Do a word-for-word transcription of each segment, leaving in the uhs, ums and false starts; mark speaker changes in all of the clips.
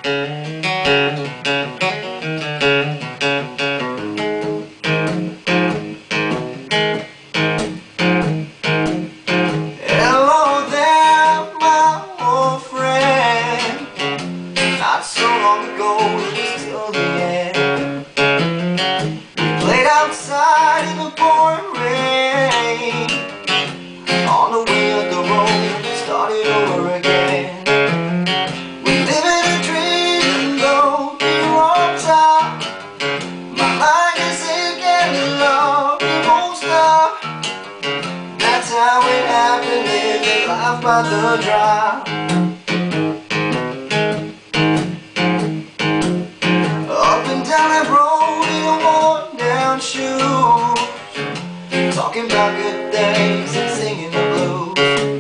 Speaker 1: Hello there, my old friend. Not so long ago, it was till the end. We played outside in the pouring rain. On the way of the road, started over again. We're living a dream, though we're on top. My mind is aching, love, it won't stop. That's how it happened, living life by the drop. Up and down that road in a worn-down shoes, talking about good things and singing the blues.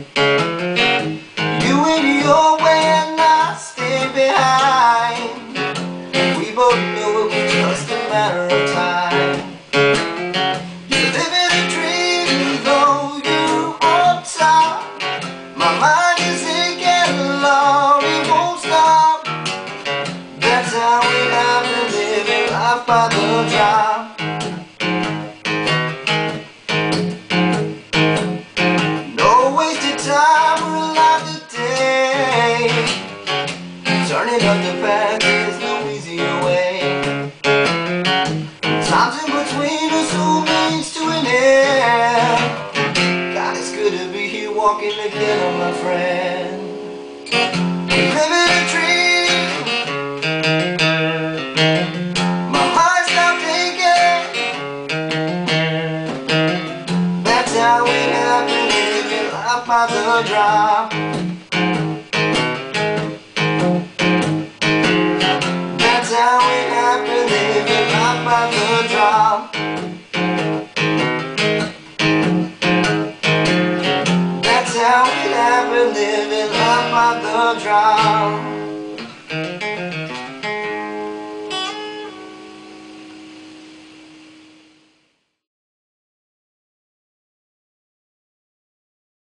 Speaker 1: You went your way and I stayed behind. We both knew it was just a matter of time. You're living a dream, though you're on top. My mind is aching, love, it won't stop. That's how it happened, living life by the drop. No wasted time, we're alive today. Turning up the path, there's no easier way. Times in between us, who means to an end. God, it's good to be here walking together, my friend. Living a dream, my mind stopped aching. That's how it happened, living life by the drop. That's how it happened, living life by the drop. That's how it happened, living life by the drop.